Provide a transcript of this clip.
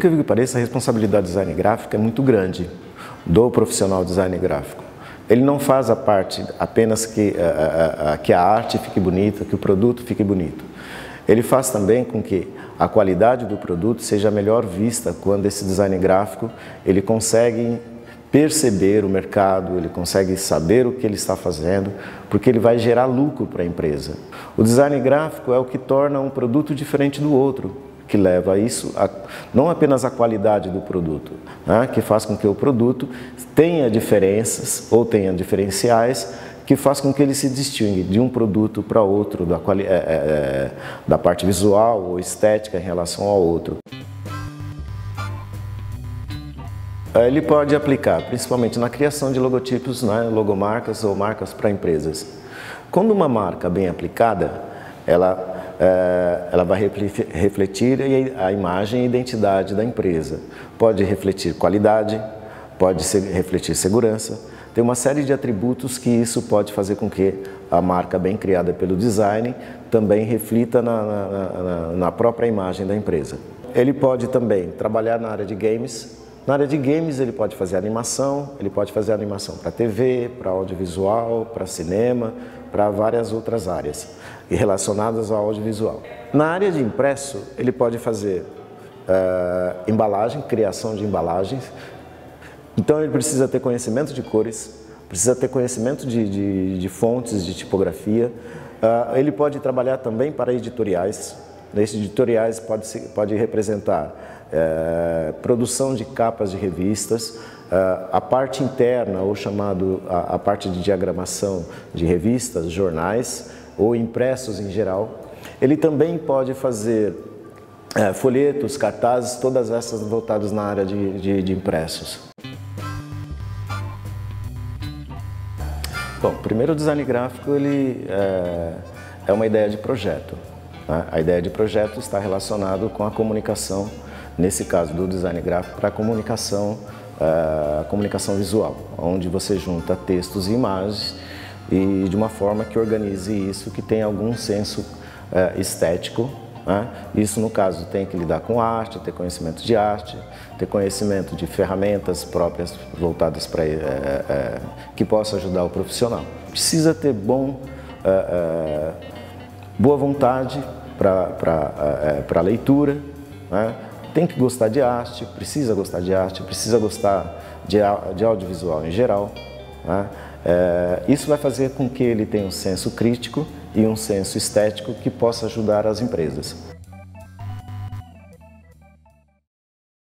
incrível que pareça, a responsabilidade do design gráfico é muito grande do profissional de design gráfico. Ele não faz a parte apenas que a arte fique bonita, que o produto fique bonito. Ele faz também com que a qualidade do produto seja melhor vista quando esse design gráfico ele consegue perceber o mercado, ele consegue saber o que ele está fazendo, porque ele vai gerar lucro para a empresa. O design gráfico é o que torna um produto diferente do outro, que leva a isso, não apenas a qualidade do produto, né, que faz com que o produto tenha diferenças ou tenha diferenciais, que faz com que ele se distingue de um produto para outro, da parte visual ou estética em relação ao outro. Ele pode aplicar principalmente na criação de logotipos, né, logomarcas ou marcas para empresas. Quando uma marca bem aplicada, ela vai refletir a imagem e a identidade da empresa. Pode refletir qualidade, pode refletir segurança. Tem uma série de atributos que isso pode fazer com que a marca bem criada pelo design também reflita na própria imagem da empresa. Ele pode também trabalhar na área de games. Na área de games ele pode fazer animação, para TV, para audiovisual, para cinema, para várias outras áreas relacionadas ao audiovisual. Na área de impresso ele pode fazer embalagem, criação de embalagens. Então ele precisa ter conhecimento de cores, precisa ter conhecimento de fontes, de tipografia. Ele pode trabalhar também para editoriais. Nesses editoriais pode representar produção de capas de revistas, a parte interna, ou chamado a parte de diagramação de revistas, jornais ou impressos em geral. Ele também pode fazer folhetos, cartazes, todas essas voltadas na área de impressos. Bom, primeiro o design gráfico ele é uma ideia de projeto. Né? A ideia de projeto está relacionada com a comunicação, nesse caso do design gráfico, para a comunicação visual, onde você junta textos e imagens e de uma forma que organize isso, que tenha algum senso estético. Né? Isso, no caso, tem que lidar com arte, ter conhecimento de arte, ter conhecimento de ferramentas próprias voltadas para que possa ajudar o profissional. Precisa ter boa vontade para a leitura, né? Tem que gostar de arte, precisa gostar de audiovisual em geral. Né? Isso vai fazer com que ele tenha um senso crítico e um senso estético que possa ajudar as empresas.